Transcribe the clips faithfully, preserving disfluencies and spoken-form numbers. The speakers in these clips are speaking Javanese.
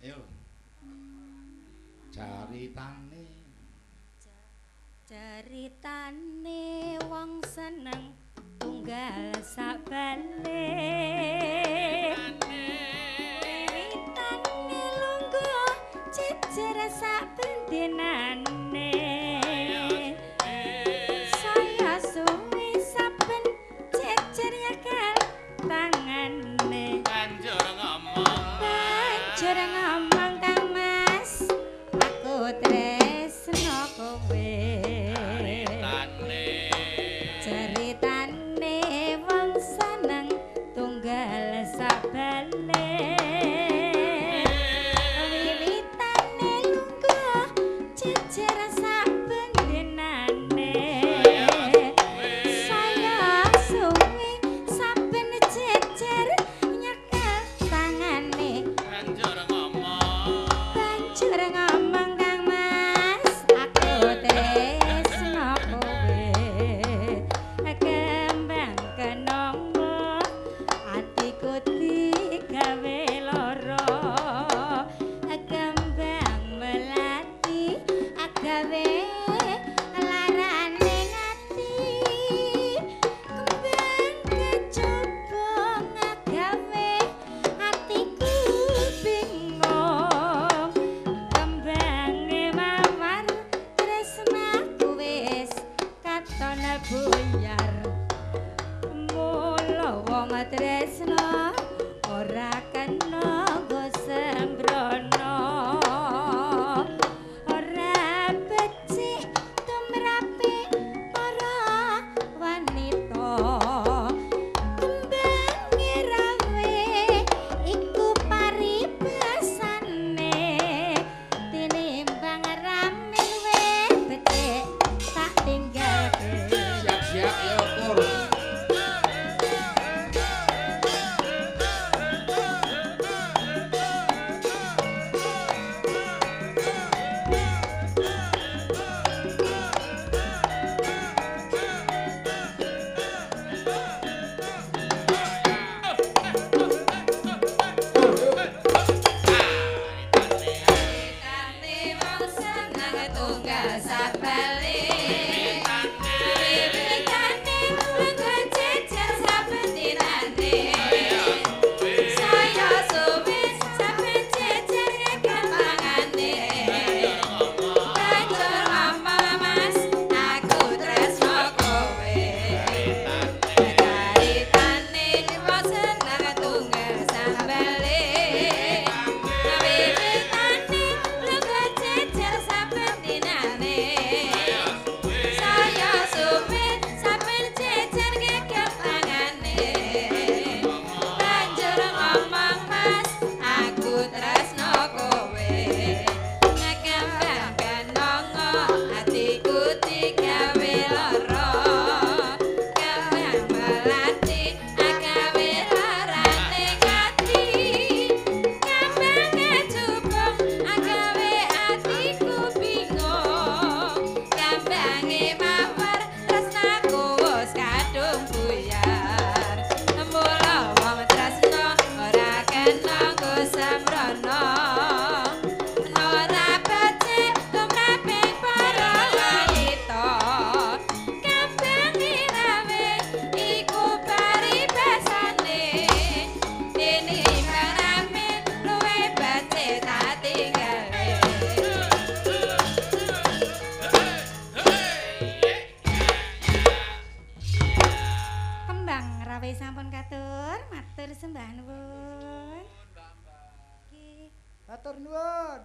Ayo. Caritane. Caritane wong seneng tunggal sakbale. Wiwitane lungguh jejer sak bendenane. Saya suwe saben jejer nyekel tangane. Banjur ngomong. Banjur ngomong Kang Mas, aku tresno kowe. Ceritane wong seneng tunggal sabale. Wiwitane lungguh jejer sak bendenane. Saya suwe saben jejer nyekel tangane. Banjur ngomong. Banjur ngomong Kang Mas, aku tresno kowe. Kembang kenongo atiku digawe lara. Kembang melati agawe larane ngati. Kembang kejaba ngagawe atiku bingung. Kembange mawar tresnaku wis katon buyar. Mula wong tresna ora kena nggo sembrono. Ora becik tumrape para wanita. Kembange rawe iku paribasane. Tinimbang rame luwih becik tak tinggalke. Siap-siap ya ukur. Ceritane wong seneng tunggal sabale. Wiwitane lungguh jejer saben dinane. Saya suwe saben jejer nyekel tangane. Banjur ngomong Mas, aku tresno kowe. Caritane wong seneng tunggal sabale. Wiwitane lungguh jejer saben dinane. Saya suwe saben jejer nyekel tangane. Banjur ngomong Mas, aku tresno kowe. Ngekembang kenongo atiku digawe lara. Kembang melati agawe larane ngati. Kembang kejubung agawe atiku bingung. Kembange mawar tresnaku wis kadung buyar. Mula wong tresna ora kena nggo sembrono. Ora becik tumrape para wanita. Kembange rawe iku paribasane. Tinimbang rame luwih becik tak tinggalke. Kembang rawe sampun katur, matur sembah nuwun. Nggih. Matur nuwun.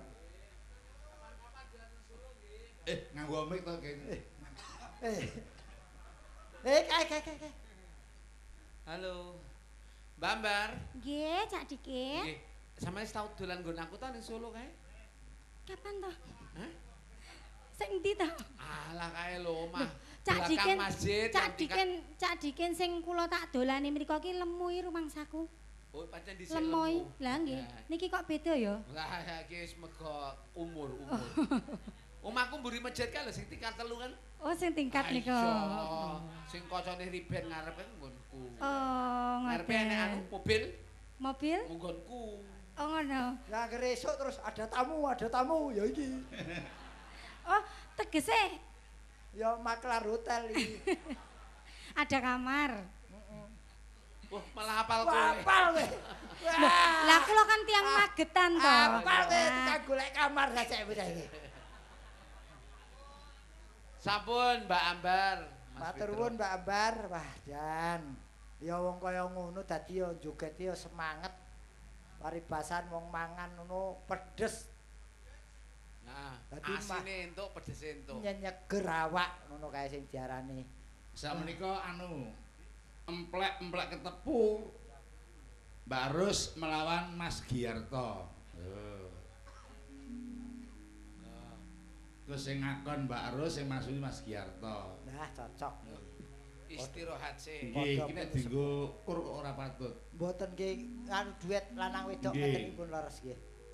Eh, nganggo mic to kene. Eh. Eh, kae kae kae. kae. Halo. Bambar. Nggih, Cak Dikit. Nggih. Sampeyan wis tau dolan nggon aku ta ning Solo kae? Kapan toh? Hah? Sing ndi toh? Alah kae lho, omah. Cak Belakang Diken, masjid. Cak yang tingkat- Diken, Cak Diken sing kula tak dolani mriku ki lemu i rumangsaku. Oh, pancen dhisik Lemoi. lemu. Lah nggih. Ya. Niki kok beda ya? Lah iki wis mergo umur, umur. Omahku mburi masjid kan lho sing tingkat telu kan. Oh, sing tingkat Ah, nika. iya. Sing kocone riben ngarep kan nggonku. Oh, Ngarepe enek anu ngoten. mobil Mobil? nggonku. Oh, ngono. Lah Nah, esuk terus ada tamu, ada tamu ya iki. Oh, tegese Ya maklar hotel iki. ada kamar. Wah, malah hafal kowe. Apal kowe. Lah kula kan tiang magetan to. Apal kowe tukang golek kamar sasek bocah iki. Sampun Mbak Ambar. Mas Matur Fitro. nuwun Mbak Ambar. Wah, Jan. Ya wong kaya ngono dadi ya joget ya semangat. Paribasan wong mangan ngono pedes Nah, Dadi mah- asine entuk pedese entuk. nyenyeger awak ngono kae sing diarani. Sakmenika anu emplek-emplek ketepu Mbak Rus melawan Mas Giarto. Oh. Terus sing ngakon Mbak Rus sing masuk Mas Giarto. Nah, cocok. Istirahat sih. Nggih, iki nek dienggo kur kok ora patut. Mboten nggih anu duet lanang wedok Nggih. ngeten pun leres nggih.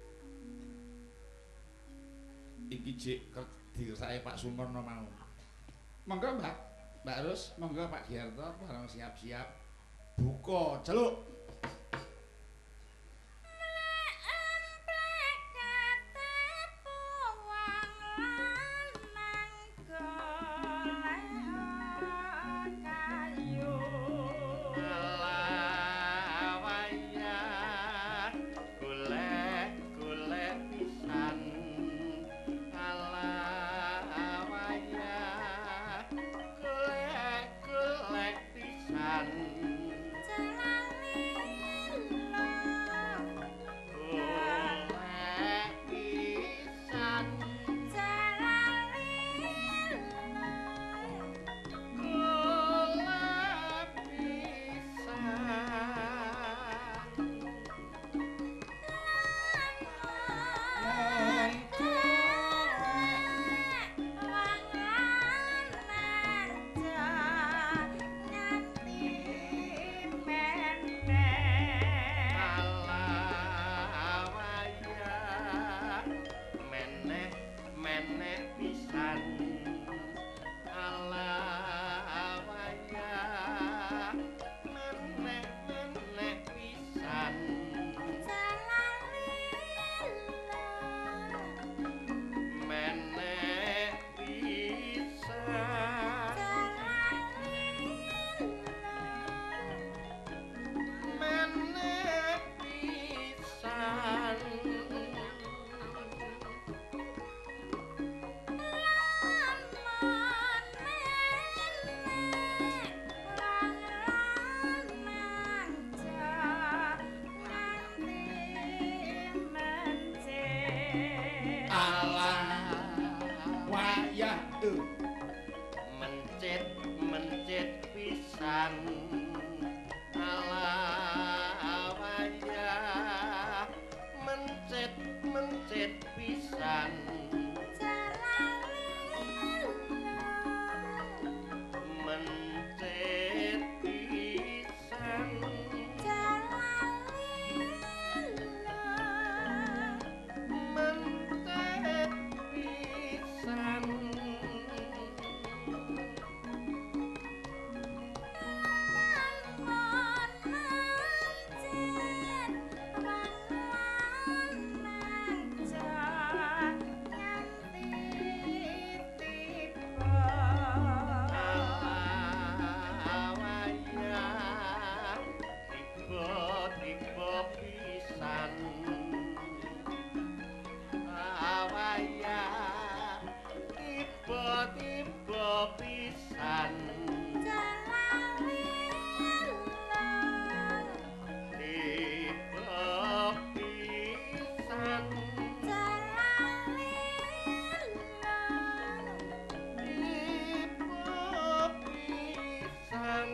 Iki jek dirsake Pak Sumarno mau. Monggo Mbak, Mbak Rus, monggo Pak Giarto bareng siap-siap buka celuk. Wayah tuh mencit mencit pisan ala wayah mencit mencit pisan mencit pisan mencit pisan awayah tiba-tiba pisan awayah tiba-tiba pisan tiba pisan tiba pisan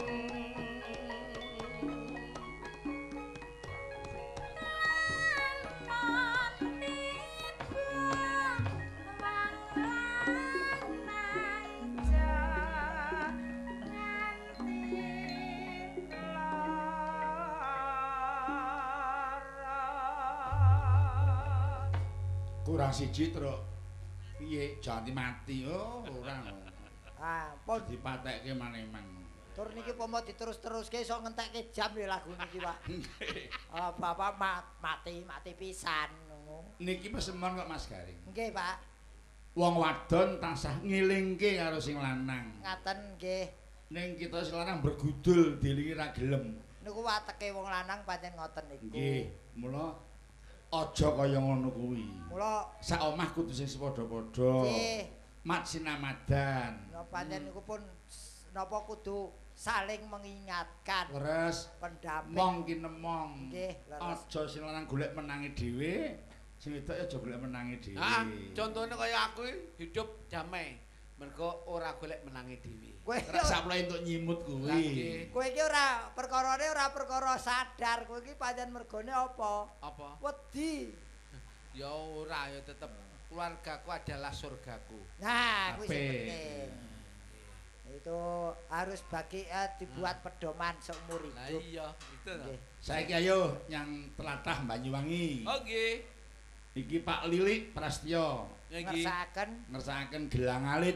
kurang siji truk. Piye janti mati oh ora. Ah, pun Dipatekke maneh-maneh. Tur niki pomo diterus-teruske iso ngentekke jam lho lagu niki, Pak. Ah, Bapak mat, mati, mati pisan ngono. Niki pesemon kok Mas Garing. Nggih, Pak. Wong wadon tansah ngilingke karo sing lanang. Ngaten nggih. Ning kita sing lanang bergudul dilingi ra gelem. Niku wateke wong lanang pancen ngoten niku. Nggih, mula aja kaya ngono kuwi. Mula Sak omah kudu sing sepadha-padha. nggih, Mat sinamadan. napa pancen niku pun napa kudu saling mengingatkan. Leres Pendamping. mong kinemong. Nggih, leres. Aja sing lanang golek menangi dhewe, sing wedok aja golek menangi dhewe. Ah, contohnya kaya aku hidup damai. Mergo ora golek menangi dhewe. Kowe Ora saplai entuk nyimut Lah, kuwi. nggih. kowe iki ora perkarane ora perkara sadar, kowe iki pancen mergone apa? Apa? Wedi. Ya ora, ya tetep keluargaku adalah surgaku. Nah, kuwi sing Apik. penting. Itu harus bagi eh, dibuat pedoman seumur Lah hidup. iya, itu toh. Nggih. Saiki ayo yang telatah Banyuwangi. Oh nggih. Iki Pak Lilik Prastyo Nggih. Ngersakaken ngersakaken gelang alit.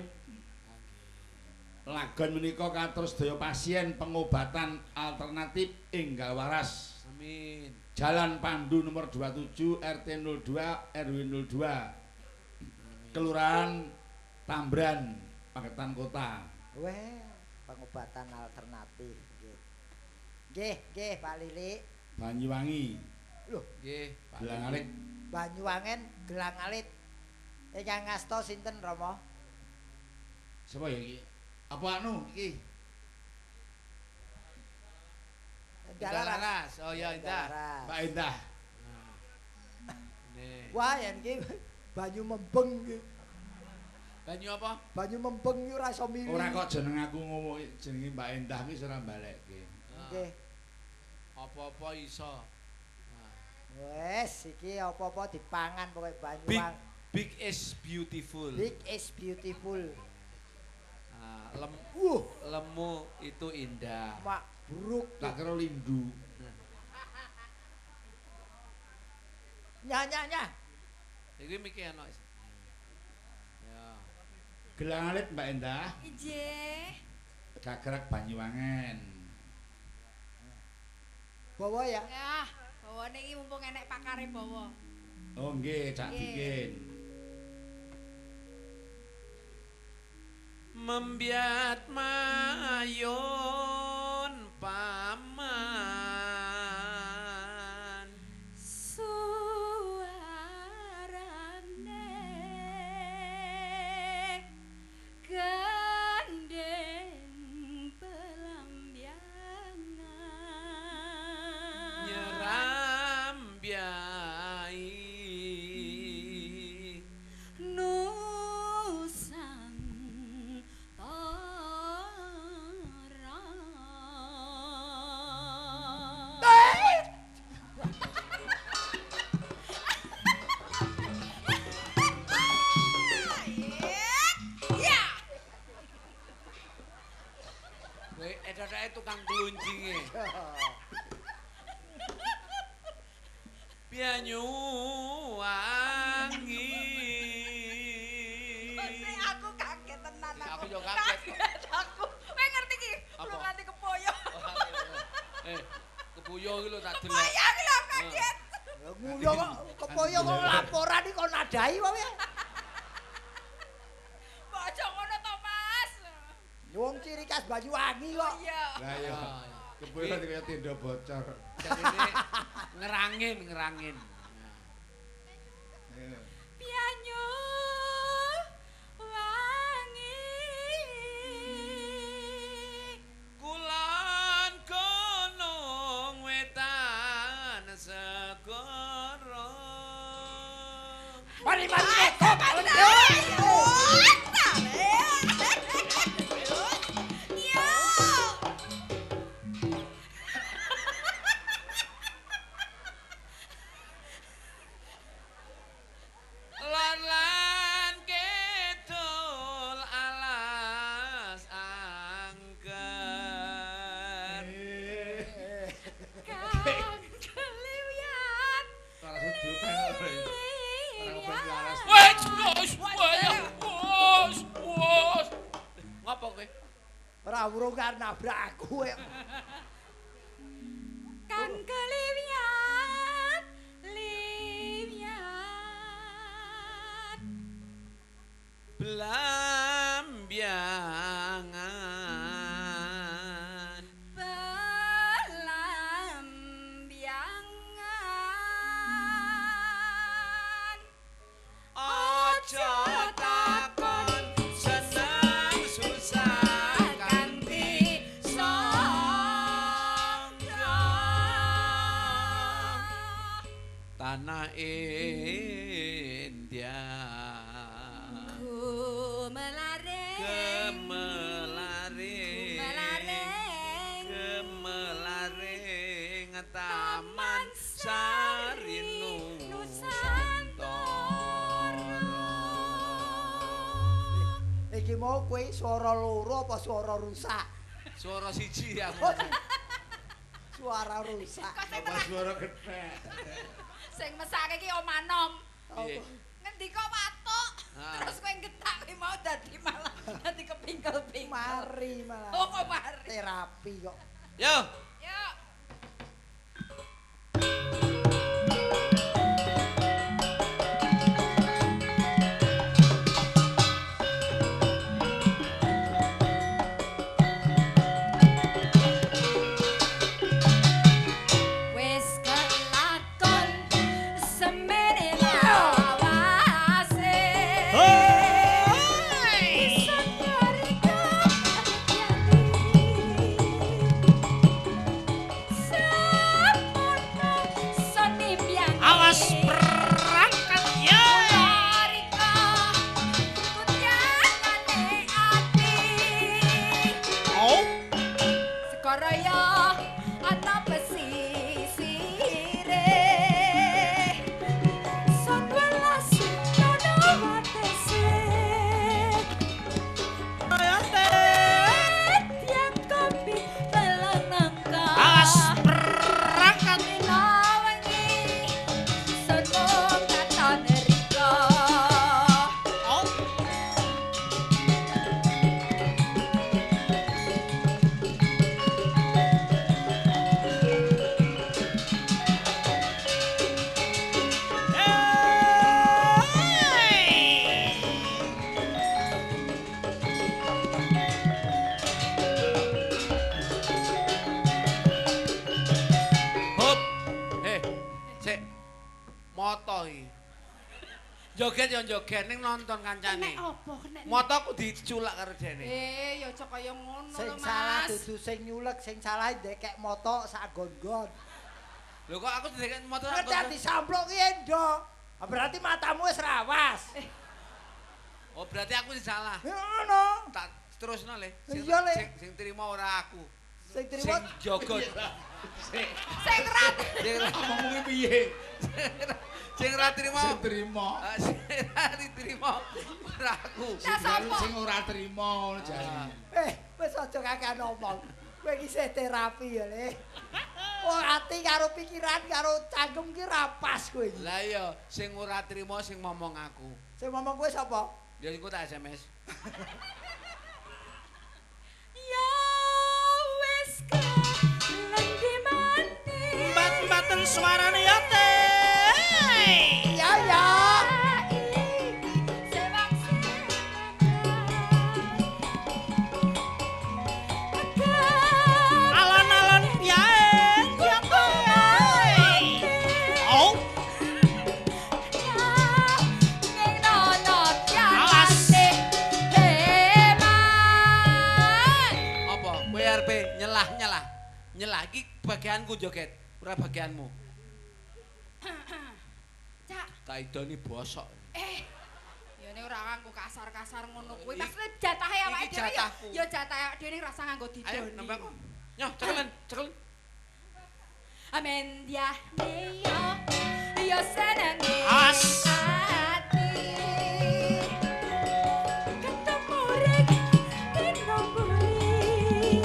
Lagon menika kados daya pasien pengobatan alternatif enggal waras. Amin. Jalan Pandu nomor dua puluh tujuh R T nol dua R W nol dua. Kelurahan Tambran, Paketan Kota. weh pengobatan alternatif nggih. Nggih, nggih Pak Lili. Banyuwangi. Loh, Nggih, Pak. Gelang alit. Banyuwangen gelang alit. Ingkang ngasta sinten Rama? Sapa ya iki? Apa anu iki? Dalaras. Oh ya, Indah. Dalaras. Pak Endah. Nih. Wah, yen iki banyu membeng iki. Banyu apa? Banyu membeng iki ora iso milih. Ora kok jeneng aku ngomong jenenge Mbak Endah ki ora balekke. Ah, Nggih. Apa-apa iso. Nah, Wes, iki apa-apa dipangan pokoke Big Banyuwangi. big is beautiful. Big is beautiful. Nah, lem, Wuh, lemu itu indah. mak buruk. Tak kira lindu. Nyanya-nya. Iki mikir enak. Ya. Gelang alit Mbak Endah, Ije. Gagrak Banyuwangen. Bawa ya. Ya, bawane iki mumpung enek pakare bawa. Oh nggih, cak Nggih. bikin. Membiat mayon paman Suarane gandeng pelambiangan. nyerambiai kowe edok-edok tukang glunjinge Banyuwangi. Sing aku kaget tenan aku. Aku yo kaget. Aku. Kowe ngerti iki? Apa? Lu nganti kepoyo. Eh, kebuyo iki lho tak delok. Poyo iki lho kaget. Nguyo kok kepoyo kok laporan iki kok nadai wae. Mbok aja ngono to, Mas. Wong ciri khas Banyuwangi kok. Iya. Lah ya. Kebulan kaya tenda bocor. Jadi ini ngerangin, ngerangin. Iya. Pianyu wangi. Kulon gunung wetan segara. Mari mari kok. Lan-lan kidul alas angker. Kang keliwian. Ora sedu kan ora. Ora ben laras. Wes, wes, wes, wes, wes. Ngapa kowe? Ora urung kan nabrak aku. Kan keliwian liwian Belambiangan belambiangan Ojo takon seneng susah kanthi sangga Tanah India Gumelaring Gemelaring Gumelaring Gemelaring Taman Sari Nusantara Iki mau kowe swara loro apa swara rusak? Suara siji aku. Suara rusak. Apa suara gede? sing mesake iki omanom Piye? ngendika watuk Ah. terus kowe getak kowe mau dadi malah dadi kepingkel-pingkel Mari malah. oh kok mari Terapi kok. Yo, yuk wis kelakon semene lawase iso nyarika samono soni biang Awas berangkat ya. nyarika kunyangane ati Oh, Sekaraya ana pesisire Son welas nono watese Tiang kopi telan nangka awas berangkat. Inawangi Sono katon rika Oh, hey. hop. Eh, sik. Moto iki. Joget yo joget ning nonton kancane. Nek apa nek Motoku diculak karo dene. Eh, ya aja kaya ngono Sing lho, salah Mas. dudu sing nyulek, sing salah ndekek moto sak gon-gon. Lho kok aku dideket moto Ngerti disamplok ki endo. Ah, berarti matamu wis rawas. Oh, berarti aku sing salah. Ya ngono. Tak terusno le. Iya, Le. Sing sing trimo ora aku. Sing Sing trimo jogot. Sing Sing rat. Sing ra- ngomongnya piye? sing ra trimo. Sing trimo. Ah, Sing ra trimo ora aku. Nah, sapa? Sing ora trimo ngono jarine. eh wis aja kakek ngomong. Kowe iki isih terapi ya, Le. Oh, ati karo pikiran karo cangkem ki ra pas kowe iki. Lah iya, sing ora trimo sing ngomong aku. Sing ngomong kowe sapa? Ya iku tak S M S. Ya wis kelengi maning. Bat-batan suarane ya teh. Ya ya. Alon-alon piye ya teh. Oh, Apa? Kowe arepe nyelah-nyelah. Nyelah iki bagianku joget, ora bagianmu. Cak, Tak idoni bosok. eh. Ya ini ora nganggo kasar-kasar ngono kuwi. I- Maksudnya jatahe awake iki dhewe ya. jatahku. Ya jatah awake dhewe rasa nganggo Ayo didoni. nembak. Nyoh, cekelen, cekelen. Amen dia yo yo senenge As. ati. Ketemu rek kena buri.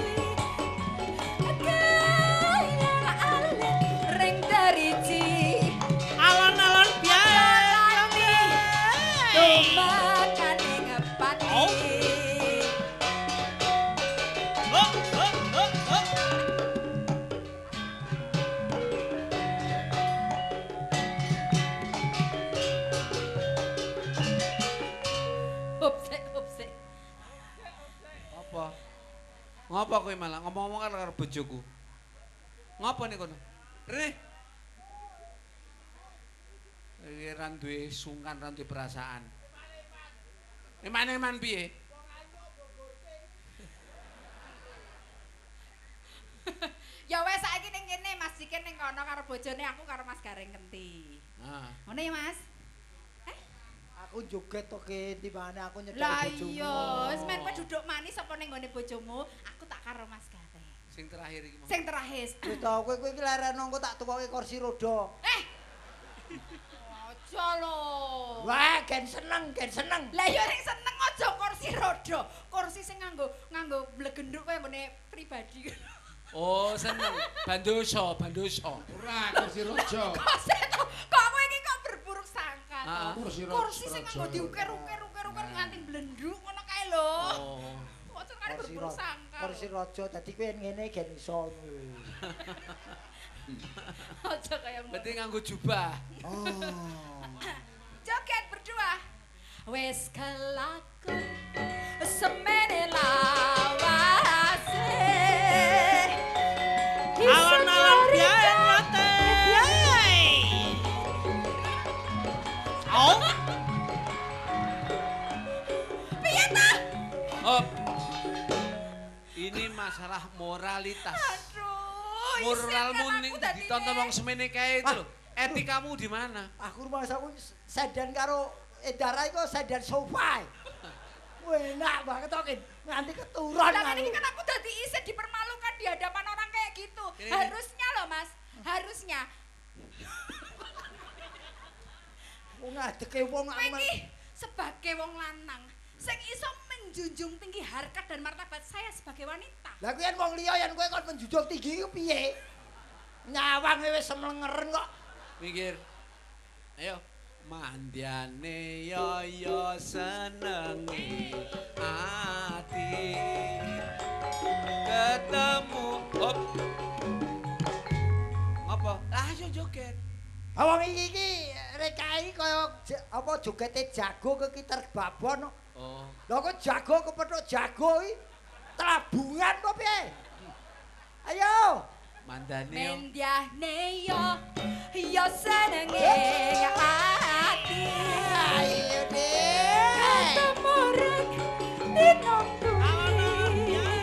Kaya ale reng dariji. alon-alon piye ya teh. Domakan ing pati. Oh. Ngopo kowe malah ngomong-ngomong karo karo bojoku? Ngopo nih kono? Rene. Iki ra duwe sungkan, ra duwe perasaan. Eman-eman piye? Ya wes saiki ning kene Mas Dikin ning kono karo bojone aku karo Mas Gareng Kenti. Ah. Ngono ya Mas? Aku joget to ke timane aku nyedhaki Lah bojomu. iya, wis men kowe duduk manis apa ning gone bojomu, aku tak karo Mas Gareng. Sing terakhir iki mau. Sing terakhir. Wis to kowe kowe iki leren engko tak tukoke kursi roda. Eh. Aja lho. Wah, gen seneng, gen seneng. Lah ya ning seneng aja kursi roda. Kursi sing nganggo nganggo blegenduk kaya ngene pribadi. Oh, seneng. Bandoso, bandoso. Ora kursi rojo. Kok seto, kok kowe iki kok berburuk sangka to. Ah. Kursi rojo. Kursi sing nganggo diukir-ukir-ukir-ukir nganti blenduk ngono kae lho. Oh. Kok kan Kursi berburuk roda. sangka. Kursi roda dadi kowe ngene gen iso. Aja kaya ngono. Berarti nganggo jubah. Oh. Joget berdua. Wes kelaku semene lawase. Alon-alon biae ngote. Oh, Piye ta? Oh. Ini masalah moralitas. Aduh. Moralmu isin kan ning aku dadi ditonton nek. wong semene kae itu lho. Etikamu di mana? Aku rumah aku sedan karo Edara iku sedan sofa. Enak banget kok nganti keturun Lah aku. ini kan aku dadi isin dipermalukan di hadapan orang kayak gitu. Ini- Harusnya loh Mas, harusnya. Wong ngadeke wong Kowe iki sebagai wong lanang sing iso menjunjung tinggi harkat dan martabat saya sebagai wanita. Lah kuwi yen wong liya yen kowe kon menjunjung tinggi ku piye? Nyawang wis semlengeren kok. Mikir. Ayo. Mandiane yo yo senengi ati ketemu hop apa lah ayo joget Ah wong iki iki rekai kaya j- apa jogete jago kekiter babon. oh Lah kok jago kepethuk jago iki telabungan kok piye? Ayo. mandane yo Mendiahne yo yo senenge ati. Ayo deh. Temureng dinong alon-alon biae.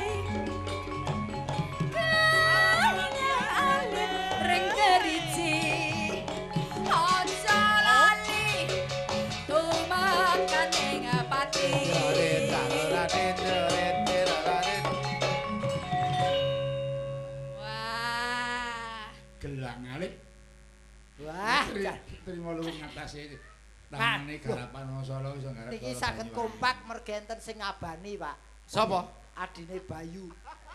ring deriji aja lali tumakan ing pati. Wah. Gelang alit. Wah, Tri- jan- Trimo luwih ngatasi tangane garapan wong Solo iso garap. niki Solo saged Banyuwangi. kompak mergenten sing ngabani, Pak. sapa Adine Bayu,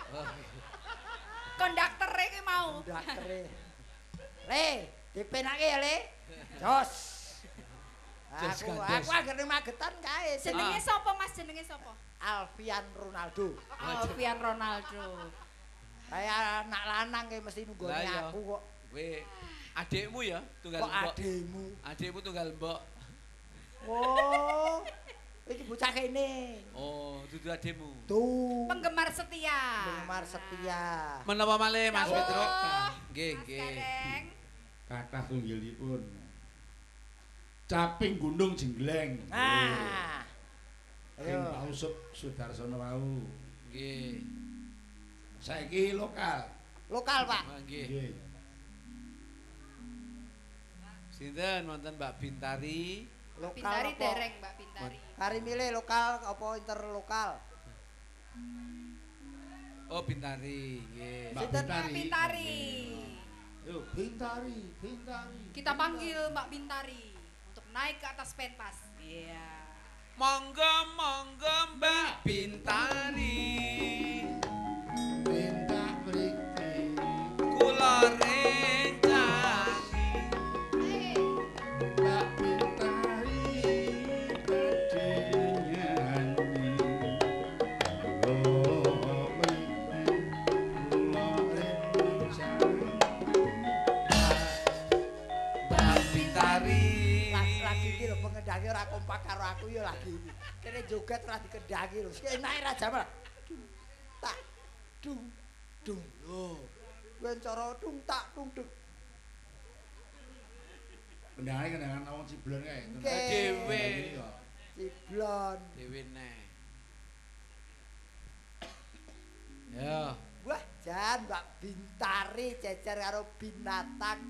Konduktor iki mau. ndaktere. Le, dipenake ya, Le. Jos. Jos Aku gandos. aku anggere magetan kae. Jenenge Ah. sapa Mas? Jenenge sapa? Alfian Ronaldo. Alfian Ronaldo. Kaya anak lanang kayak mesti nunggone Lah, iya. aku kok. kowe adikmu ya tunggal Kok mbok ademu. adikmu tunggal mbok Oh. Iki bocah kene. oh dudu adikmu Tuh. Penggemar setia. Penggemar setia. menapa malih Mas Dawuh. Petro nggih Mas nggih Gareng. Kathah tunggilipun. Caping Gundung Jenggleng. Nah. Sing Ayo. Pausup Sudarsono wau. nggih Saiki lokal. Lokal, Pak. Ah, nggih Nggih. sinten wonten Mbak Bintari Lokal Bintari apa? dereng Mbak Bintari. Kari milih lokal apa interlokal? oh Bintari nggih Mbak Sinten? Mbak Bintari. Bintari. Yo, Bintari, Bintari. Kita panggil Mbak Bintari untuk naik ke atas pentas. Iya. monggo monggo Mbak Bintari Bintang mriki. kula rencani Mbak Bintari badhe nyanyi. Oh, mriki kula rencani. Mbak Bintari Lagi, lagi iki lho pengendange ora kompak karo aku ya lagi iki. Kene joget ora dikendangi lho. Sik enake ra jamal. Tak. dung dung. Lho. Kuwi cara tung tak tung duk. Kendangane kendangan wong ciblon kae. Dhewe. Ciblon. Dhewe neh. Ya. Wah, jan Mbak Bintari cecer karo binatang.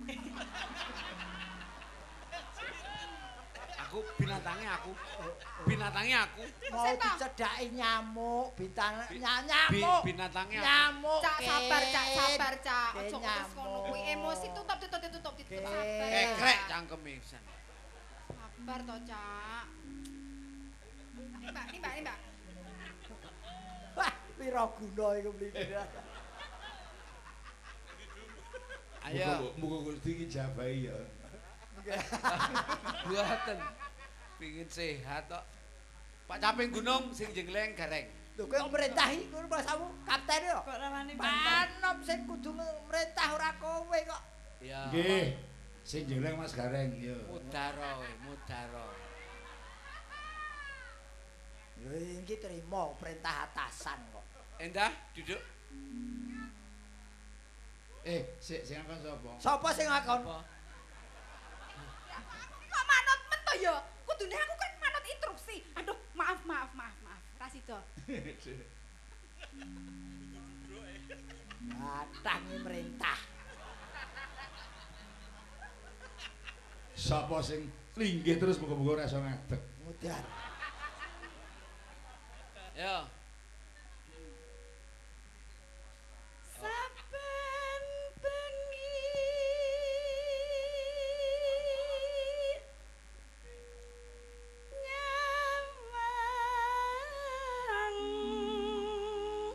Aku binatangnya aku. Binatangnya aku. Mau dicedhaki nyamuk, bintang nyamuk. Binatangnya aku. Nyamuk. Cak sabar, Cak, sabar, Cak. Ke Ojo ngetes ngono nyamuk. kuwi emosi tutup tutup tutup tutup Ke. sabar. Eh krek cangkeme pisan. Sabar to, Cak. Ini Mbak, ini Mbak, ini Mbak. Wah, pira guna iku mlini. Ayo. Muga Gusti iki jabahi ya. Buatan. Pingin sehat kok. Pak Caping Gunung sing jengleng gareng. Lho kowe merintahi ngono bahasamu kapten yo. Kok rawani bantah. Panom sing kudu merintah ora kowe kok. Ya. Nggih. Sing jeleng Mas Gareng ya. Mudaro, mudaro. Lho iki trimo perintah atasan kok. Endah, duduk. Eh, sik sing ngakon sapa? Sapa sing ngakon? Apa? Kok manut men to ya? Kudune aku kan manut instruksi. Aduh, maaf, maaf, maaf, maaf. Rasido. Batang merintah. Sapa sing linggih terus muga-muga ora iso ngadeg. Mudan. Ya. Saben bengi nyawang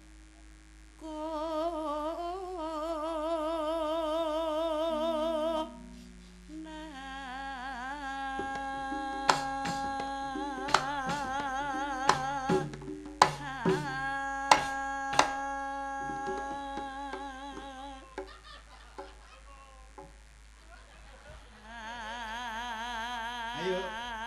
Ayo.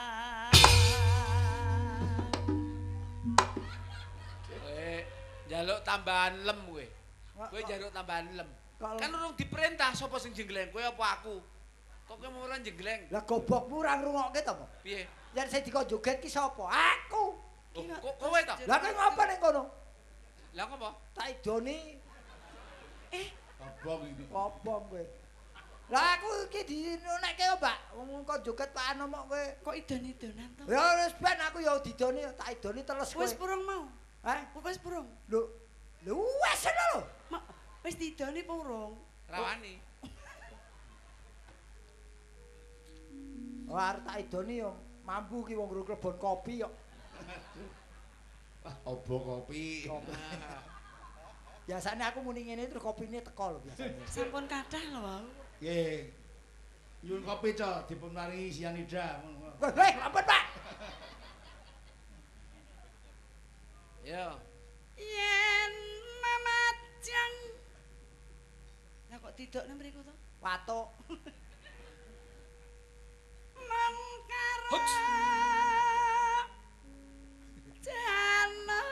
Kowe njaluk tambahan lem kowe. Kowe njaluk tambahan lem. Kok Kan urung diperintah sapa sing jengleng, kowe apa aku? Kok kowe mau ora jengleng? Lah gobokmu ora ngrungokke to, Pak? Piye? Yen sing dikon joget ki sapa? Aku. Oh, kok kowe to? Lah kowe ngapa ning kono? Lah ngopo? Tak idoni Apa iki? apa kowe? Lah aku iki dinekke yo, Mbak. Wong kok joget Pak Anom kok kowe. Kok idon-idonan to? Ya wis ben aku yo didoni, tak idoni teles kowe. Wis purung mau. Hah? Kok wis purung? Lho. Lho wis lho. Ma, wis didoni purung. Rawani. Wah, arep tak idoni yo mampu ki wong klebon kopi yo. Wah, obo kopi. Kopi. Biasanya aku muni ngene terus kopine teko lho biasanya. Sampun kathah lho wau. Nggih. Nyuwun kopi, Cok, dipun paringi sianida. Weh, weh, lampun, Pak. Ya. Yen mamajang. Lah kok didokne mriku to? Watuk. Mangkara. Huts. Jana.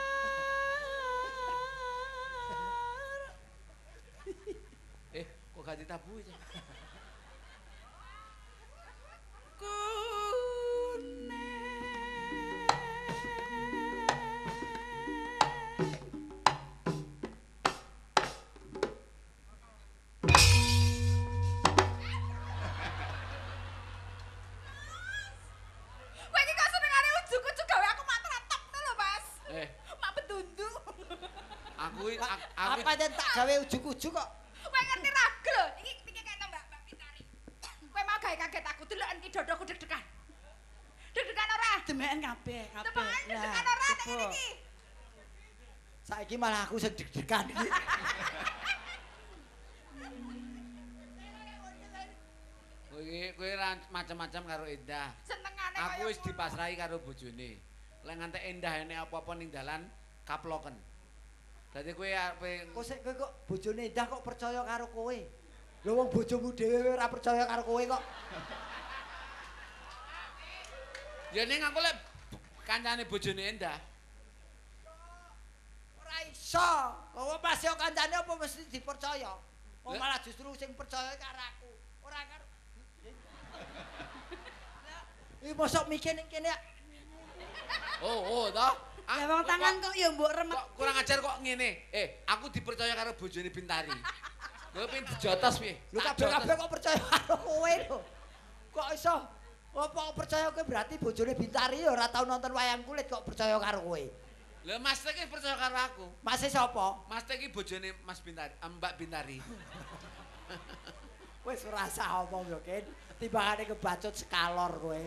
Eh, kok gak ditabuhi to? Kowe iki kok senengane ujug-ujug gawe aku mak tratokno lho, Mas. Eh, Mak bedundu. aku aku, aku Apa yen tak gawe ujuk-ujuk kok? Kowe ngerti ragel? Iki iki kene Mbak Mbak Pitari. Kowe mau gawe kaget aku deloken ki dodoku deg-degan. Deg-degan ora? Demeken kabeh, kabeh. Temen deg-degan ora nek ngene iki. Saiki malah aku sing deg-degan iki. kowe iki kowe ra macam-macam karo Endah. Senengane Aku kaya wis ngono. dipasrahi karo bojone. Lek ngantek Endah ene apa-apa ning dalan kaploken. Dadi kowe arepe Kok sik kowe kok bojone Endah kok percaya karo kowe? Lho wong bojomu dhewe ora percaya karo kowe kok. ya ning aku lek kancane bojone Endah. Ora iso iso. Kowe pas yo kancane apa mesti dipercaya? Oh malah justru sing percaya karo aku. Ora karo. Iki mosok mikir ning kene. Oh, oh toh. Ya wong tangan kok ya mbok remet. Kok kurang ajar kok ngene. Eh, aku dipercaya karo bojone Bintari. Lho pengen dijotos piye? Lho kabeh-kabeh kok percaya karo kowe lho. Kok iso? Apa kok percaya kowe berarti bojone Bintari ya ora tau nonton wayang kulit kok percaya karo kowe. Lha Mas Teh iki percaya karo aku. Mas e sapa? Mas Teh iki bojone Mas Bintari, Mbak Bintari. Wis ora usah omong yo, Ken. Timbangane kebacut sekalor kowe.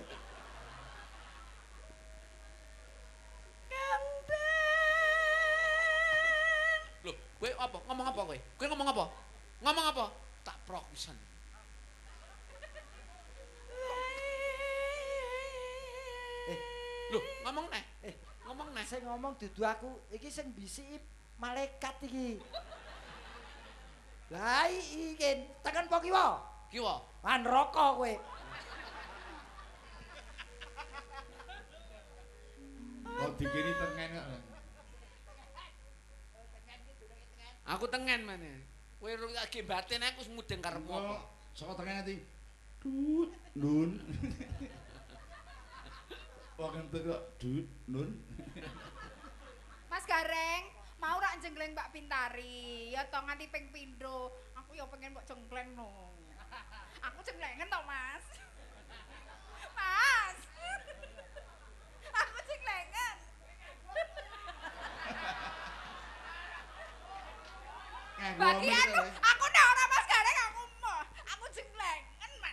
Lho, kowe apa? Ngomong apa kowe? Kowe ngomong apa? Ngomong apa? Tak prok pisan. Eh, Lho, ngomong neh. eh, Ngomong neh. sing ngomong dudu aku, iki sing bisiki malaikat iki. Lah iki Ken, tekan po kiwa? Kiwa. Man roko kowe. Kok dikiri tengen kok. Aku tengen maneh. Kowe lagi batin aku wis mudeng karepmu apa? Saka tengen ati. Dut, nun. Wong entuk kok dut, nun. Mas Gareng, mau rak jenggleng Mbak Bintari. Ya to nganti ping pindho. Aku ya pengen mbok jenggleng no. Aku jenglengen to, Mas. Mas. Aku jenglengen. Bagian lu, aku ndak ora Mas Gareng aku mah. Aku jenglengen, Mas.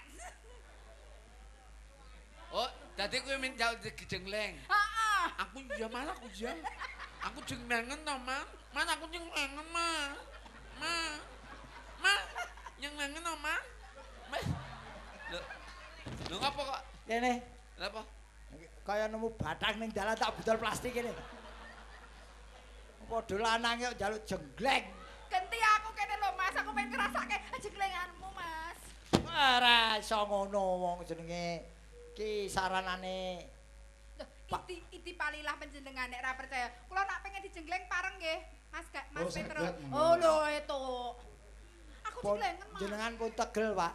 Oh, dadi kowe minta dijengleng. Heeh. Aku ya malah aku ya. Aku jenglengen to, Man. Man aku jenglengen, Ma. Ma. Ma, jenglengen to, Ma. Ma. Lho. Lho ngapa kok? Kene, Lha apa? kaya nemu bathang ning dalan tak botol plastik kene. Padha lanange kok njaluk jenggleng. Genti aku kene lho, Mas. Aku pengen ngrasake jenglenganmu, Mas. Ora iso ngono wong jenenge ki saranane Loh, iti iti palilah panjenengan nek ora percaya. Kula nak pengen dijengleng pareng nggih, Mas Ga- Mas Oh, Petro. saged, monggo. Oh lho itu. Aku pun jenglengen, Mas. jenengan pun tegel, Pak.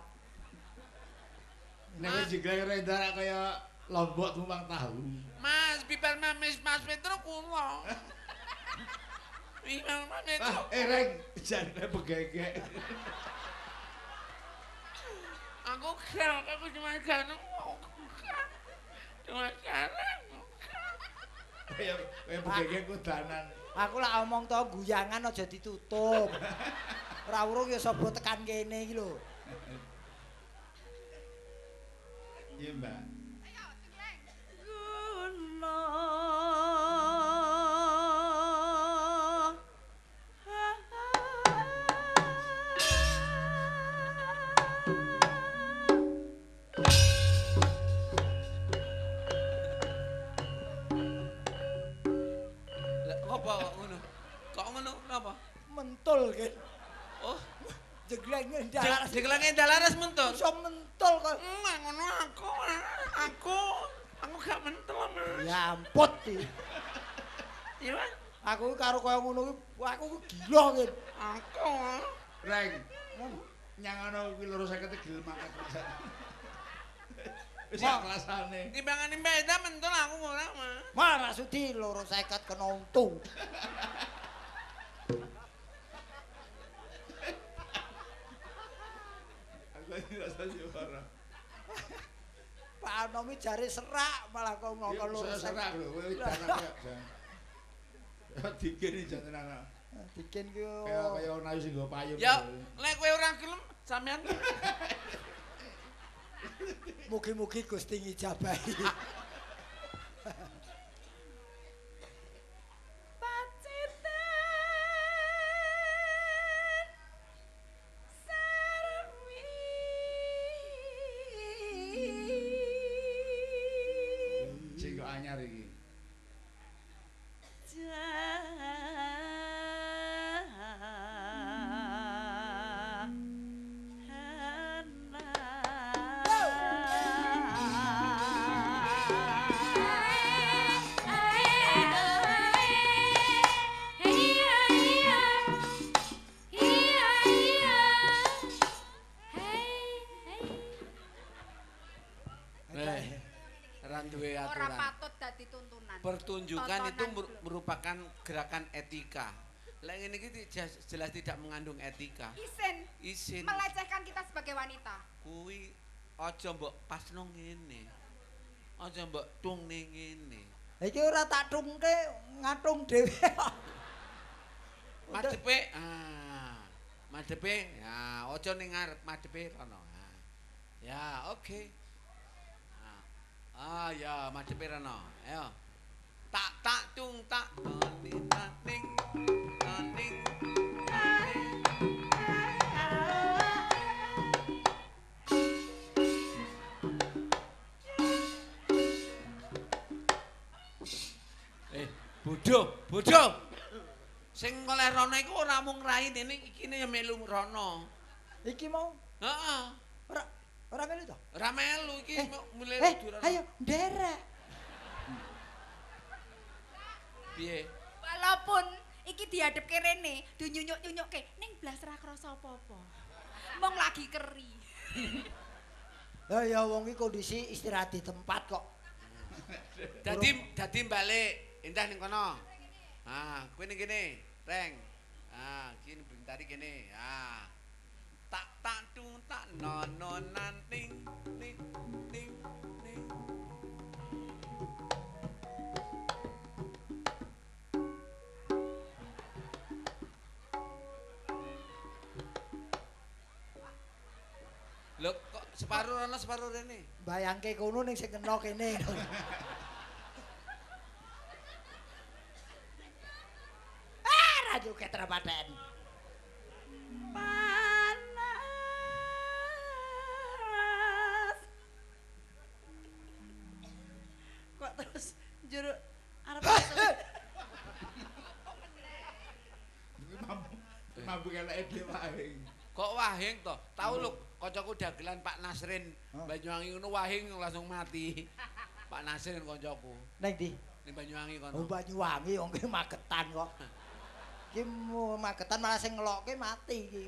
Nek wis jenggleng rendara kaya lombok tumpang tahu. Mas, piper Mas Mas Petro kula. Piper Mas Petro. Ah, eh reng, jane begegek. Aku gak, aku cuma gak cuma gak. Kaya kaya begegek kudanan. Aku lak omong to guyangan aja ditutup. Ora urung ya sapa tekan kene iki lho. Iya, Mbak. Ayo jengleng. Guna Lah apa kok ngono? Kok ngono napa? Mentul kan. Oh, Jegleng dalan. dikelenge dalares mentul. Iso mentul kok. Enggak ngono aku. Aku aku gak mentul. Ya ampun iki. Iya, Mas. Aku karo kaya ngono iki aku gila kan. Aku. Reng. Nyangano kuwi loro seket gelem akeh. Wis kelasane. Timbangane beda mentul aku ora, Mas. Marah sudi loro seket kena untung. Aku iki rasa yo ora. Pak Anomi jare serak malah kok ngomong loro Saya serak seket. lho, kowe jangan ya. Ya dikene jangan ana. Bikin ki Kaya kaya ana sing nggo payung. Ya, lek kowe ora gelem sampean mugi-mugi Gusti ngijabahi. Pacitan sarwi. Sing kok anyar iki. Hey, Eh, ora duwe Ora aturan. patut dadi tuntunan. Pertunjukan itu Tontonan mer- belum. merupakan gerakan etika. Lah ngene iki jelas, jelas tidak mengandung etika. Isin Isin melecehkan kita sebagai wanita. kuwi aja mbok pasno ngene. Aja mbok tungne ngene. Iki ora tak tungke ngatung dhewe. Madepe ah, madepe ya aja ning ngarep madepe rono. Ah. Ya, oke. Ah. ah ya madepe rono. Ayo. Tak tak tung tak ning ning ning. Eh, bodoh, bodoh. Sing oleh rono iku ora mung raine iki ya melu rono. Iki mau Heeh. ora ora melu to? Ora melu iki Eh, mulai Eh, rono. ayo nderek. Piye? Walaupun iki diadepke rene, dinyunyuk-nyunyukke ning blas ra krasa apa-apa. Mong lagi keri. Lah ya wong iki kondisi istirahat di tempat kok. Dadi dadi balik, endah ning kono. Ah, kowe ning kene, Reng. Ah, kene bintari kene. Ah. Tak tak tung tak nononan ning ning ning ning. Lho kok separuh rono separuh rene. Bayangke kono ning sing kena kene. Ah, ra joget ra paten. Panas. Kok terus juru arep Iki mampu mampu keleke dhewe wae. Kok wahing toh? Tahu lho kancaku dagelan Pak Nasrin Banyuwangi ngono wahing langsung mati. Pak Nasrin kancaku Ning ndi? ning Banyuwangi Oh, kono. Banyuwangi wong ki Magetan kok. Ki mu- Magetan malah sing ngelokke mati iki.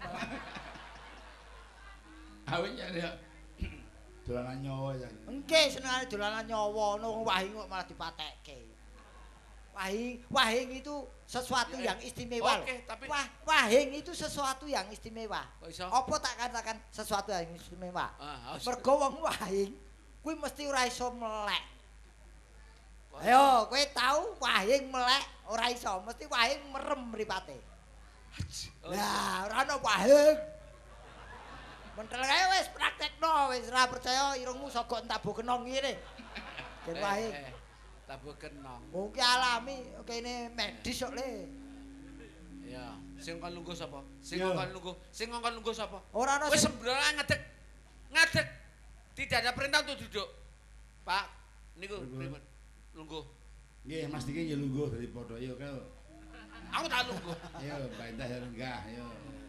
Awe nyane dolanan nyawa ya. Engke senengane dolanan nyawa ngono wong wahing kok malah dipatekke. Wahing, wahing itu sesuatu Ya, yang istimewa. oke, loh. tapi- Wah, wahing itu sesuatu yang istimewa. Kok iso? Apa tak katakan sesuatu yang istimewa? Ah, harus- Mergo wong wahing kuwi mesti ora iso melek. Ayo, kowe tahu wahing melek ora iso, mesti wahing merem mripate. Oh, Lah, ora ana wahing. Mentel kae wis praktekno, wis ora percaya irungmu sogok entabuk kenong ngene. Yen eh, wahing. eh, tabuh kenong. Oh, ki alami, kene medis kok le. Ya, sing kon lungguh sapa? Sing Ya. kon lungguh, sing kon lungguh sapa? Ora ana Wis sing sembrono ngadeg. Ngadeg. Tidak ada perintah untuk duduk. Pak, niku Pripun? pripun? Lungguh. Nggih, Mas Diki ya lungguh dadi padha yo kau. Aku tak lungguh. Ayo, Pak Indah ya lenggah, ayo.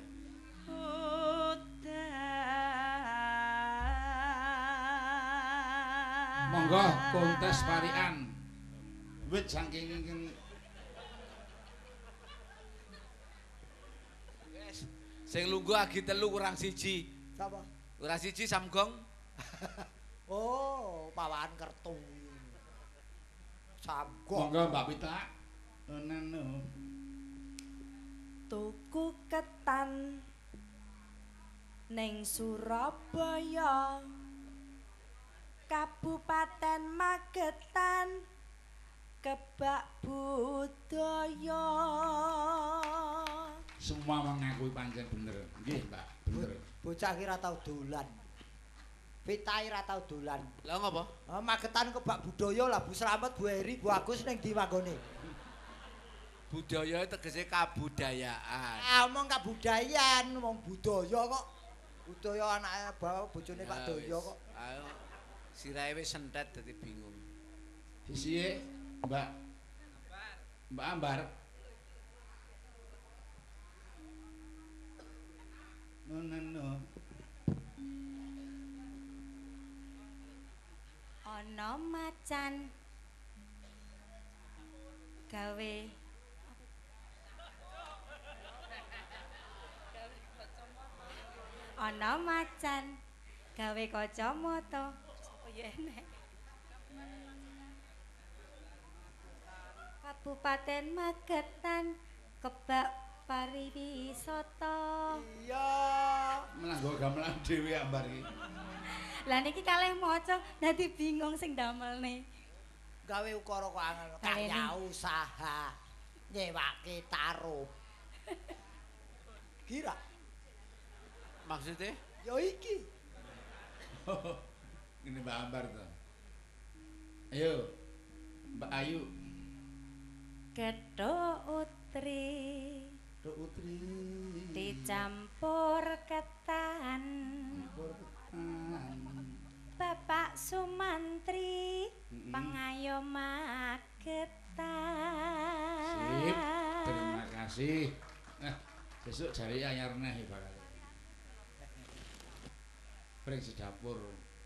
Monggo kontes parian. Wit saking ingin Wes, sing lungguh agi telu kurang siji. sapa? Kurang siji samgong. Oh, pawaan kertu. Samgong. monggo Mbak Pita. Nanu. tuku ketan ning Surabaya Kabupaten Magetan kebak budaya Semua mengakui pancen bener. Nggih, Mbak, bener. Bocah ki ora tau dolan. Pitai ra tau dolan. Lah ngopo? Ah, Magetan kebak budaya lah Bu Slamet, Bu Heri, Bu Agus ning ndi manggone? Budaya tegese kabudayaan. Ah, omong kabudayan, omong budaya kok. Budaya anake bawa bojone Pak Ya, Doyo wis. kok. Ayo. Sirahe wis sentet dadi bingung. Sisihe Mbak Mbak Ambar. Nanu. ana macan gawe ana macan gawe kacamata Oh ya nek. Kabupaten Magetan kebak pariwisata. Iya. Melah nggo gamelan dhewe ambar iki. Lah niki kalih maca dadi bingung sing damelne. Gawe ukara kok angel Gawe kaya ning- usaha nyewake taruh. Kira Maksudnya? ya iki. Ini Mbak Ambar to. Ayo. Mbak Ayu. Gedho utri Duk Utri. dicampur ketan. Bapak Sumantri Mm-mm. pengayom Magetan. Sip. Terima kasih. Nah, besok jari anyar neh bakal. Breng sedapur.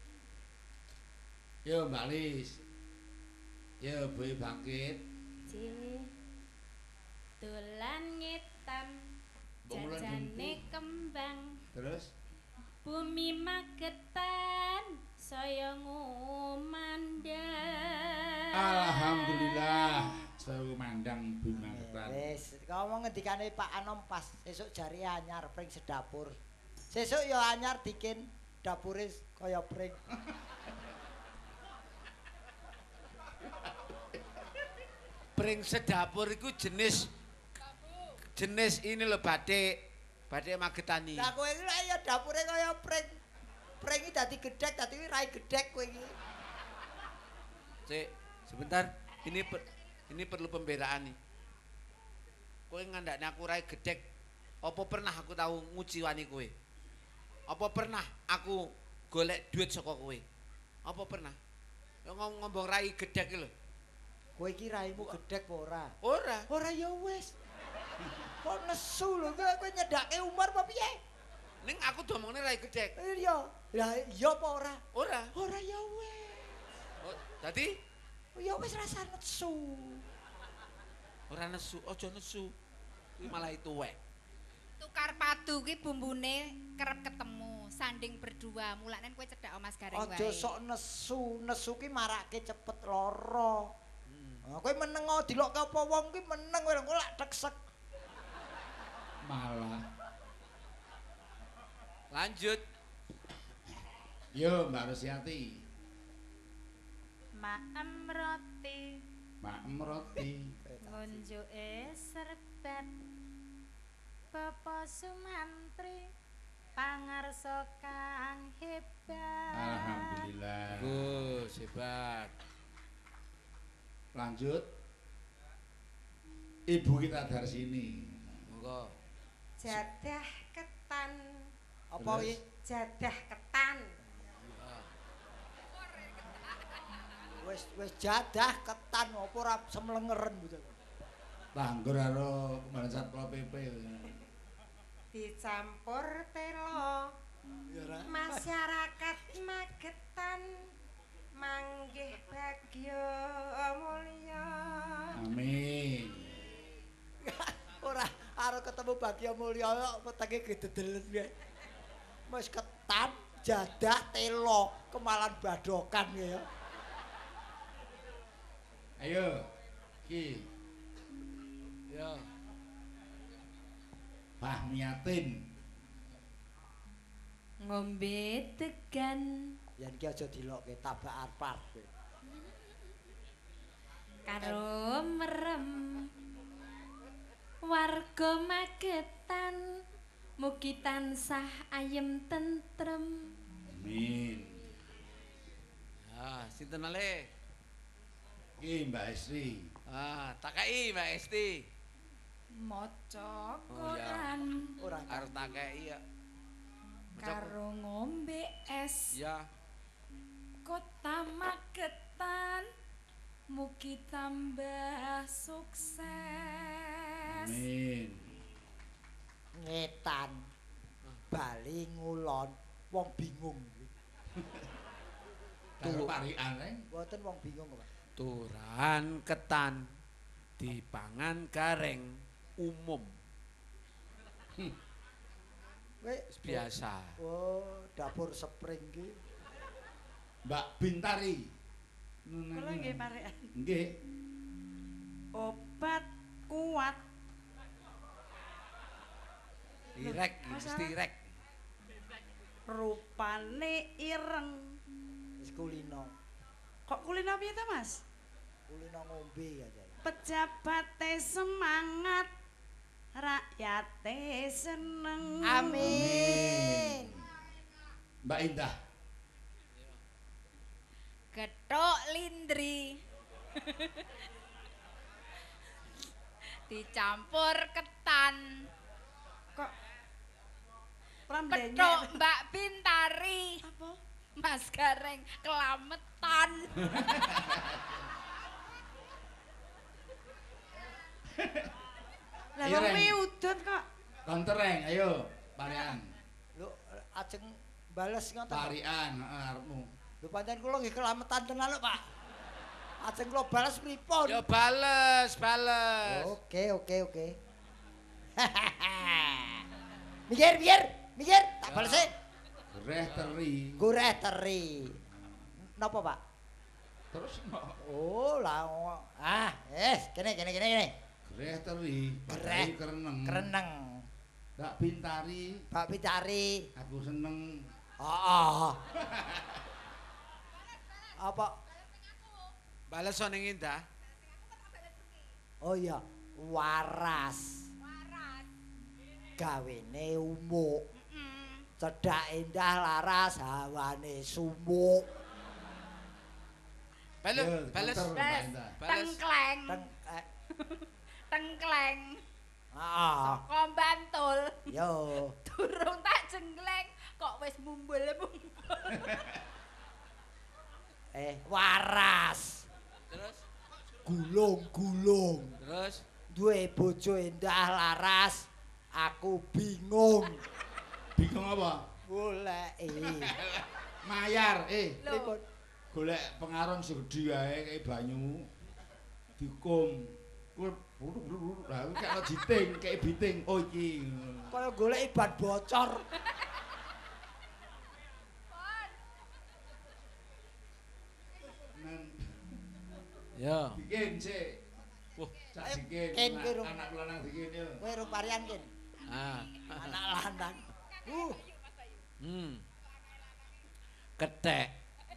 Yo Mbak Lis. Yo Boy bangkit. Cih, dolan ngitam Bumulan jajane buntu. kembang Terus bumi Magetan saya ngumandang. alhamdulillah sewu mandang Bumi Magetan. Wis, ngomong ngendikane Pak Anom pas sesuk jari anyar pring sedapur. Sesuk ya anyar bikin dapure kaya pring. Pring sedapur iku jenis jenis ini lho batik. Batik Magetani. Lah kowe iki lak ya dapure kaya pring. Pring iki dadi gedhek, dadi rai gedhek kowe iki. Cek, sebentar. Ini per, ini perlu pembelaan nih. Kowe ngandakne aku rai gedhek. Apa pernah aku tahu nguji wani kowe? Apa pernah aku golek duit saka kowe? Apa pernah? Ya ngom- ngomong rai gedhek iki lho. Kowe iki raimu gedhek apa ora? Ora. Ora ya wis. Kok nesu lho kowe kowe nyedake umur apa piye? Ning aku domongne rai gedhek. Iya. Lah iya apa ora? Ora. Ora ya wis. Oh, dadi Ya wis rasa nesu. ora nesu, aja nesu. Kuwi malah tuwek. Tukar padu ki bumbune kerep ketemu, sanding berdua. Mulane kowe cedhak Mas Gareng wae. Aja sok nesu, nesu ki marake cepet lara. Nah, kowe meneng dilokke apa wong ki meneng kowe engko lak deksek. Malah. Lanjut. Yo Mbak Rusiati. Maem roti Mbak Roti. ngunjuke serbet Bapak Sumantri pangarsa kang hebat. Alhamdulillah. Bagus, hebat. Lanjut. Ibu kita dari sini. Monggo. Jadah ketan, Apa Terus? iki? jadah ketan. Wis wis jadah ketan apa ora semlengeren gitu. Tanggur karo kemarin Satpol P P. Dicampur telo Ya ora. masyarakat Magetan manggih bagya mulya. Amin. Ora arep ketemu Bagya Mulya kok tenge gededelen wae. Wis ketan, jadah, telo, kemalan badokan ya. Ayo. Ki. Ya. Fahmiatin. Ngombe tegan Yen ki aja dilokke tabak arpat. karo merem warga Magetan mugi tansah ayem tentrem. Amin. Ah, sinten ale? Ki Mbak Estri. Ah, takai Mbak Esti. Maca Oh, ya. Quran Ora Arep takai ya. karo ngombe es. Ya. Kota Magetan mugi tambah sukses. Amin. ngetan. Bali ngulon wong bingung. Karo parikan eh. Mboten wong bingung, Pak. Turan ketan dipangan gareng umum. Kowe Biasa. Oh, dapur spring ki. Mbak Bintari. Kula nggih parekan. Nggih. Obat kuat. Direk, mesti direk. Rupane ireng. Wis kulino. Kok kulino piye to, Mas? Kulino ngombe ya, Cai. Pejabatnya semangat, rakyatnya seneng. Amin. Mbak Indah. Gethuk lindri. Dicampur ketan. Kok prambenyek? Petuk Mbak Bintari. Apa? Mas Gareng kelametan. Lah Ayo, wong Reng. kuwi udut kok. Kontereng, ayo. Parian. Lho ajeng bales ngoten. Parian, heeh arepmu. Lho pancen kula nggih kelametan tenan lho, Pak. Ajeng kula bales pripun? Ya bales, bales. Oke, oke, oke. Mikir, mikir, mikir. Tak bales e. Goreh teri. Goreh teri. Napa, Pak? Terus no. Oh, lah. Ah, wis, kene kene kene kene. Goreh teri. Goreh Badai kereneng. Kereneng. Mbak Bintari. Pak Picari. Aku seneng. Heeh. Apa? Bales ning Indah. Oh iya, waras. Waras. Gawene umuk. Mm. Cedak indah laras hawane sumuk. Bales, Yo, bales. konter, Mbak Indah. Bales. Tengkleng. Teng eh, Tengkleng. ah, Saka Bantul. yo. Durung tak jenggleng kok wis mumbul-mumbul. Eh, waras. Terus, Gulung-gulung. terus. Duwe bojo indah laras. Aku bingung. Bingung apa? Goleki. Mayar, eh. Lho, Pripun? Golek pengaron segede wae kayak banyu. Dikum. Kuwi lah iki kaya jiting, kayak biting. Oh iki. Kaya goleki ban bocor. Nan Ya. bikin sih. Wah, Cak Ayo, bikin. Ken, anak- Ken. Anak lanang bikin yo. Kowe rung parian kin. ah. Anak lanang. Uh, Hmm. Kethek.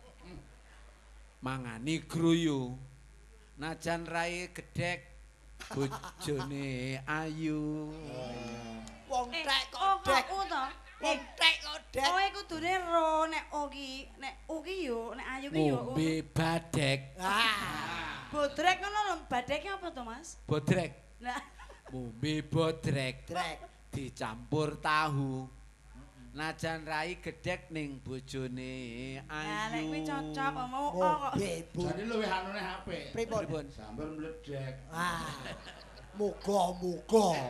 Mangani gruyu. Najan rai gedhek bojone ayu. wong Eh, tek oh, kok dek. kok u to? Wong tek kok dek. Kowe kudune ro nek o ki, nek u ki yo, nek ayu ki yo. u. Ngombe badhek. Ah, Bodrek ngono lho, badheke apa to, Mas? Bodrek. Lah, Ngombe bodrek. drek. Dicampur tahu. Najan rai gedhek ning bojone ya nek kuwi ayu. cocok mau o Oh, kok. bebu. Jadi luwih anune H P. Pripun? Pripun? Sambar mledek. Ah. Muga-muga.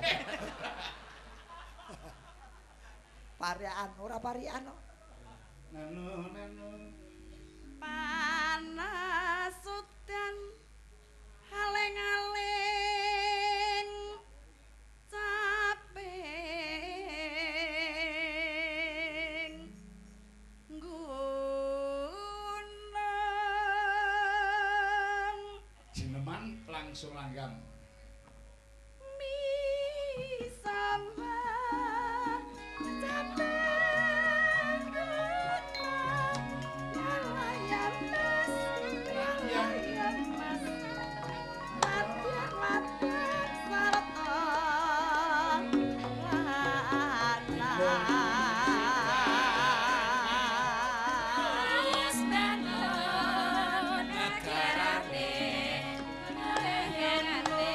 Parian ora parian kok. Nanu nanu. Panas udan aling-aling caping gunung Jineman langsung langgam. misamba caping gunung layan mas layan mas latihan latihan sarta lanas bangun negarane negarane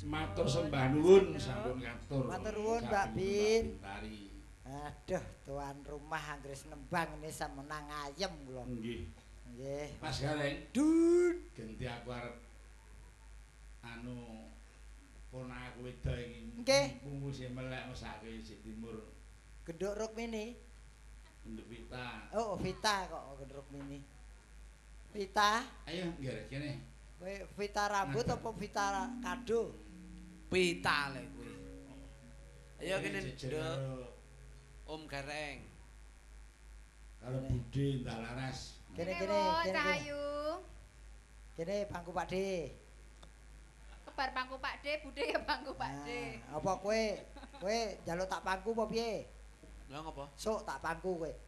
Matur sembah nuwun sampun katur. Matur nuwun Mbak Bin. Aduh, tuan rumah anggres nembang ini semenang ayem kula. Nggih. Nggih. Mas Gareng. Dun. Genti aku arep anu ponak aku wedok iki. Nggih. Munggu sing melek mesake sing timur. Genduk Rukmini. Genduk Vita. Oh, Vita kok genduk Rukmini. Vita. Ayo nggih kene. Kowe Vita rambut apa Vita kado? Vita lek kuwi. Ayo kene Nduk. Om Gareng. Karo Budhe Ndalaras. Kene kene kene. Cahayu. Kene bangku Pak D. Kebar bangku Pak D, Budhe ya bangku Pak D. Nah, apa kowe? Kowe njaluk tak pangku apa piye? Lah ngopo? Sok tak pangku kowe.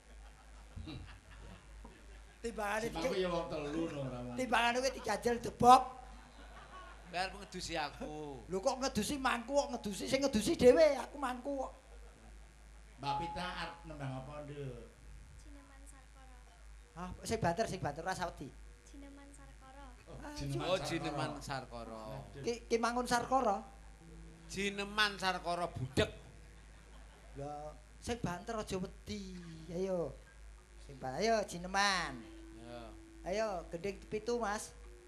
Timbangane Aku ya wong telu no ora. Timbangane kowe dijajal debok. Biar ngedusi aku. Lho kok ngedusi mangku kok ngedusi sing ngedusi dhewe aku mangku kok. Mbak Pita arep nembang apa, Nduk? Jineman Sarkara. Ah, sing banter sing banter ora wedi. Jineman Sarkara. Oh, Jineman Sarkara. Ki ki mangun Sarkara. Jineman Sarkara budek. Lah, sing banter aja wedi. Ayo. Sing banter ayo Jineman. Ya. Ayo gending pitu, Mas.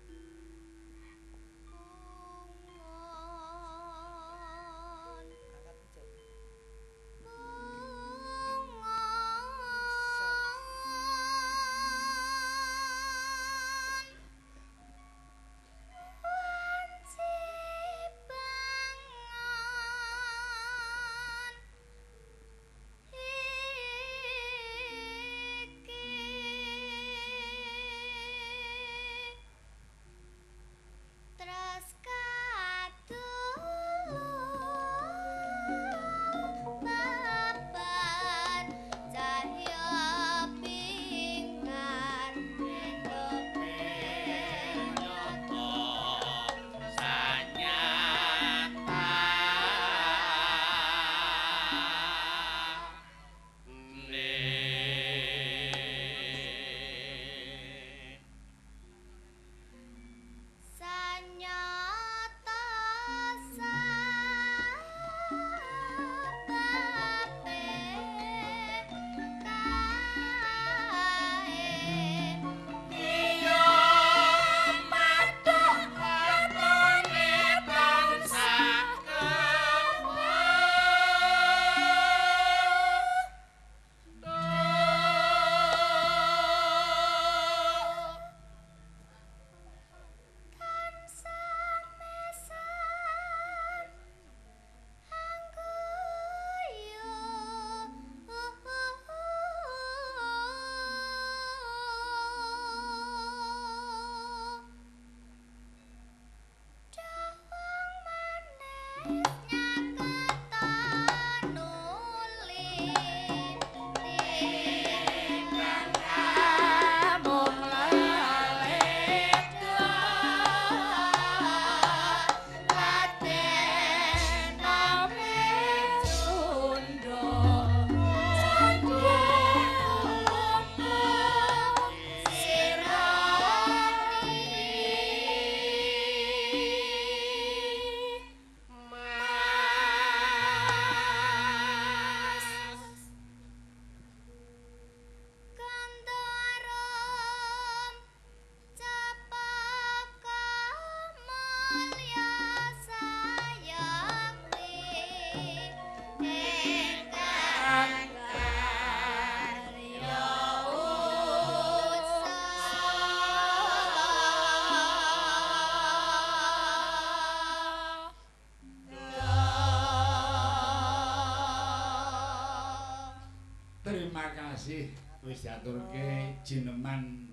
Terima kasih wis diaturke Jineman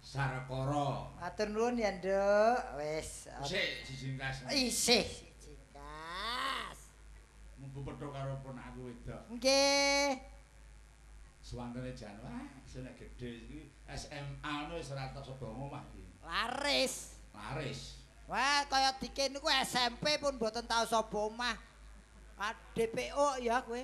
Sarkara. Matur nuwun ya, Nduk. Wis. Sik dijingkas. Isih jingkas. Mumpu petuk karo ponakku wedok. Nggih. Suwantene jan wah sing gedhe iki S M A ngono wis ora tok sapa omah iki. Laris. Laris. Wah, kaya Dikin niku S M P pun mboten tau sapa omah. Ah, D P O ya kowe.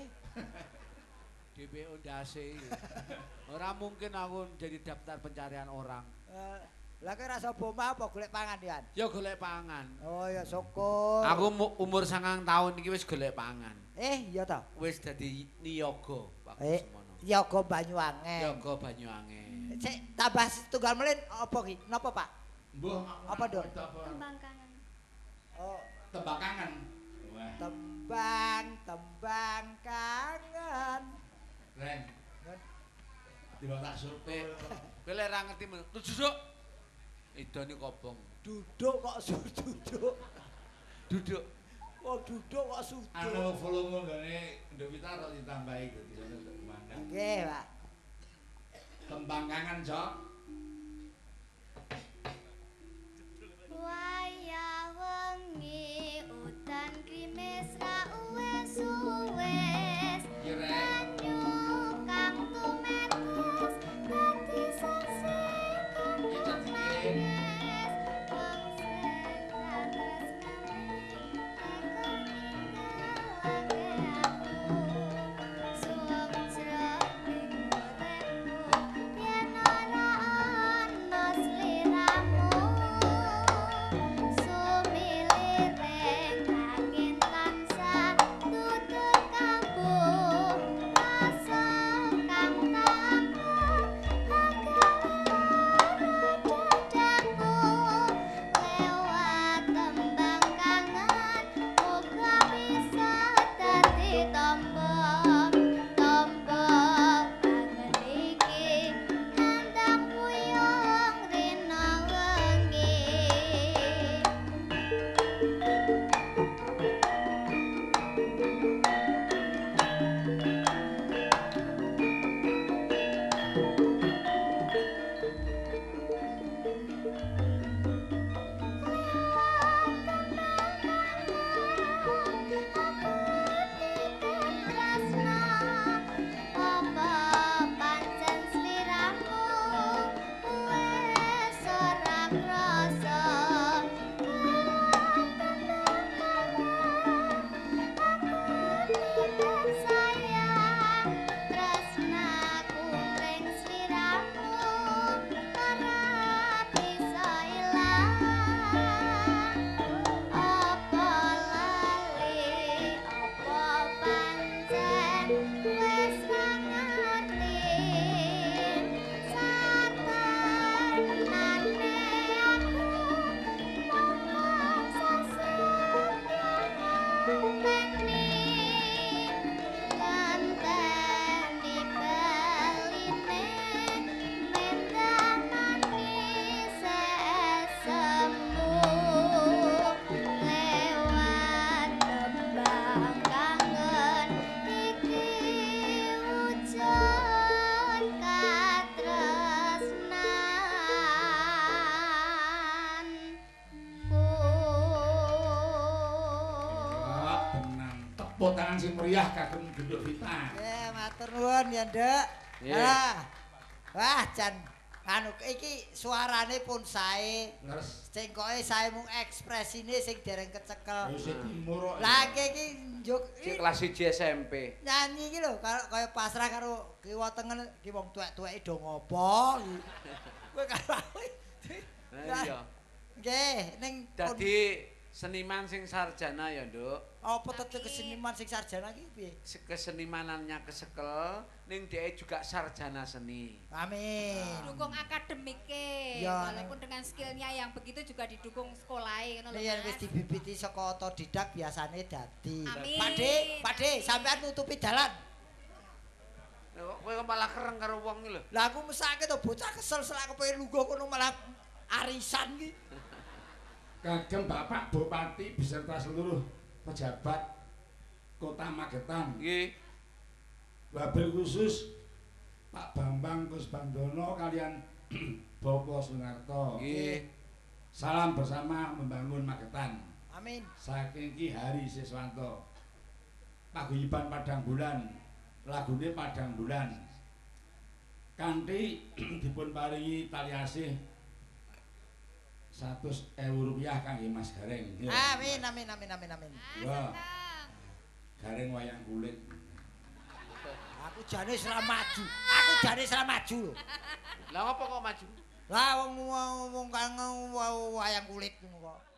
D P O ndase. Ora mungkin aku jadi daftar pencarian orang. Eh, Lah kowe rasa boma apa golek pangan Yan? Ya golek pangan. Oh ya syukur. Aku mu- umur sangang tahun iki wis golek pangan. Eh, iya ta. Wis dadi niyaga Pak Eh, semono. Yoga Banyuwangen. Niyaga Banyuwangen. Sik tambah tunggal melin apa ki? Napa, Pak? Mbah, Apa, Dok? Tembang kangen. Oh, Tembak kangen. Wah, tembang, tembang kangen. Ren. Tiba tak survei. Kowe lek ra ngerti men. Duduk. Idone kobong. Duduk kok suduk. Duduk. Oh, duduk kok suduk. Anu volume gane Ndovita kok ditambahi dadi sono kemandang. Nggih, Pak. Tembang kangen, Jok. Wayah wengi udan krimis ra uwes-uwes. Iya, Ren. Banyu kang tumetes dadi saksi kang Iya, Cak Diki. nangis. Wong sing ra tresnani engko ninggalake aku. Suwung jroning uripku yen ora ana sliramu. Sumiliring angin tansah tutur kambuh rasa kang takut dadaku lewat tembang kangen muga bisa dadi tombong tombong kangen iki nandang puyung rina wengi. Tresna apa pancen sliramu wis ora krasa aku sayang tresnaku ning sliramu ora bisa ilang. Apa lali apa pancen wis ra ngerti satenane aku mongkon sasenteni ngenteni beline mendamani sesembuh lewat tembang kangen iki wujud katresnan Ah, tenang. Tepuk tangan sing meriah kagem Ndovita. Ya, matur nuwun ya, Nduk. Iya. Ah. Wah, Jan anu iki suarane pun sae. Leres. Sing koke sae mung ekspresine sing dereng kecekel. Wis timur kok. Lah iki iki njuk Cek kelas siji S M P. nyanyi iki lho karo kaya pasrah karo kiwa tengen ki wong tuwek-tuweke do ngopo iki. Kowe karo aku. Nah iya. Nggih, ning Dadi seniman sing sarjana ya, Nduk. apa tetek keseniman sing sarjana iki piye? Se- Kesenimanannya kesekel ning dhek juga sarjana seni. Amin. Dukung akademike, Ya, walaupun dengan skillnya yang begitu juga didukung sekolahnya, ngono lho, Yen Mas. wis dibibiti saka otodidak biasane dadi. Amin. Pakde, Pakde, sampean nutupi dalan. Lah kok kowe malah kereng karo wong iki lho. Lah aku mesake to bocah kesel selak kepengin lungguh kono malah arisan iki. Kagem Bapak Bupati beserta seluruh pejabat Kota Magetan. Nggih. Wabil khusus Pak Bambang Kusbandono kalian Bapak Sunarto. Nggih. Salam bersama membangun Magetan. Amin. Saking Ki Hari Siswanto. Paguyuban Padang Bulan. Lagune Padang Bulan. Kanthi dipun paringi tali asih seratus ewu rupiah kangge Mas Gareng. Amin, amin, amin, amin, amin. Wah. Gareng wayang kulit. Aku jane wis ra maju. Aku jane wis ra maju lho. Lah apa kok maju? Lah wong wong kang wayang kulit ngono kok.